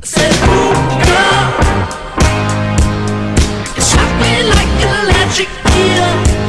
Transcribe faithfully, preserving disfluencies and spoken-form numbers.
Said, ooh, girl, it shot me like an electric eel.